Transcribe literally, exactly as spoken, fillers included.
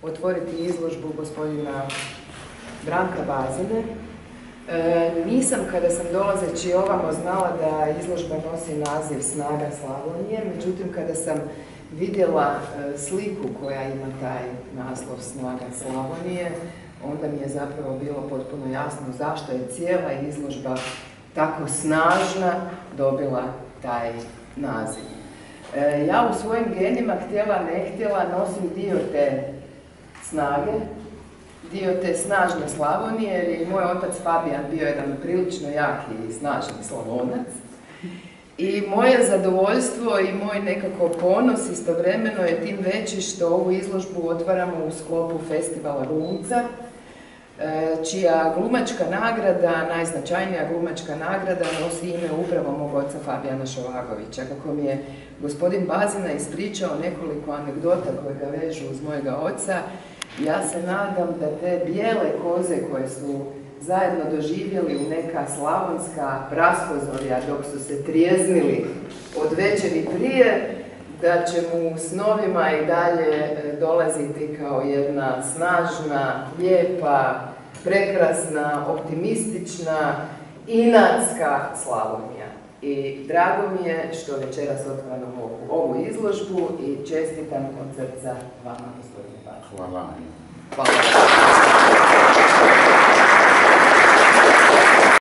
otvoriti izložbu gospodina Branka Bazine. E, nisam kada sam dolazeći ovamo znala da izložba nosi naziv Snaga Slavonije, međutim kada sam vidjela e, sliku koja ima taj naslov Snaga Slavonije, onda mi je zapravo bilo potpuno jasno zašto je cijela izložba tako snažna dobila taj naziv. E, ja u svojim genima, htjela ne htjela, nosim dio te snage, dio te snažne Slavonije, jer je moj otac Fabijan bio jedan prilično jaki i snažni Slavonac. I moje zadovoljstvo i moj nekako ponos istovremeno je tim veći što ovu izložbu otvaramo u sklopu festivala Glumca, čija glumačka nagrada, najznačajnija glumačka nagrada, nosi ime upravo mog oca Fabijana Šovagovića. Kako mi je gospodin Bazina ispričao nekoliko anegdota koje ga vežu uz mojega oca, ja se nadam da te bijele koze koje su zajedno doživjeli u neka slavonska praspozorja dok su se trijeznili od večeri prije, da će mu u snovima i dalje dolaziti kao jedna snažna, lijepa, prekrasna, optimistična, inatska Slavonija. I drago mi je što večeras otvaram ovu izložbu i čestitam od srca vama, gospodine Bazina. Hvala. Hvala.